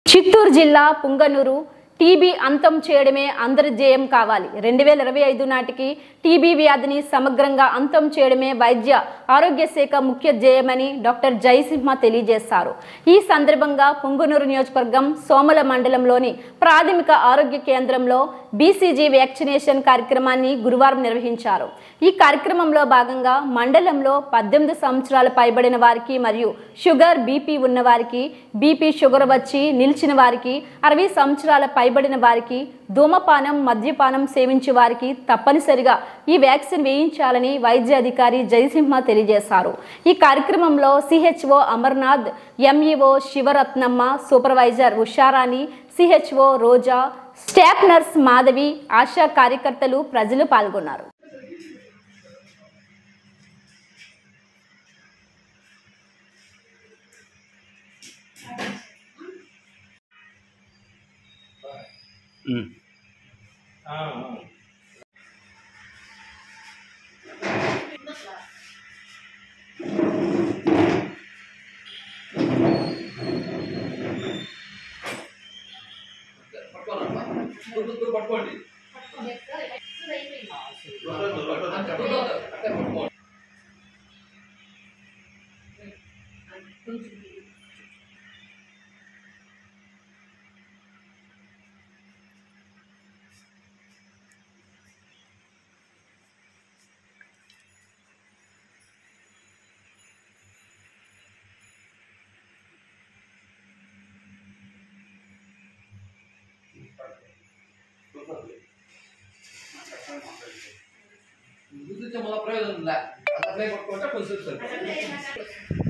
చిత్తూరు జిల్లా పుంగనూరు టీబీ అంతం చేయడమే అందరి ధ్యేయం కావాలి. 2025 నాటికి టీబీ వ్యాధిని సమగ్రంగా అంతం చేయడమే వైద్య ఆరోగ్య శాఖ ముఖ్య ధ్యేయమని డాక్టర్ జయసింహ తెలియజేశారు. ఈ సందర్భంగా పుంగనూరు నియోజకవర్గం సోమల మండలంలోని ప్రాథమిక ఆరోగ్య కేంద్రంలో బీసీజీ వ్యాక్సినేషన్ కార్యక్రమాన్ని గురువారం నిర్వహించారు. ఈ కార్యక్రమంలో భాగంగా మండలంలో 18 సంవత్సరాలు పైబడిన వారికి మరియు షుగర్ బీపీ ఉన్న వారికి, బీపీ షుగర్ వచ్చి నిలిచిన వారికి, 60 సంవత్సరాల పైబడిన వారికి, ధూమపానం మద్యపానం సేవించే వారికి తప్పనిసరిగా ఈ వ్యాక్సిన్ వేయించాలని వైద్య అధికారి జయసింహ తెలియజేశారు. ఈ కార్యక్రమంలో CHO Amarnath, MEO Sivaratnamma, supervisor Usharani, CHO Roja, staff nurse Madhavi, ASHA కార్యకర్తలు, ప్రజలు పాల్గొన్నారు. పట్టుకోండి. ముందు చాలా ప్రయోజనం ఉందా? అట్లే పట్టుకుంటే కొంచెం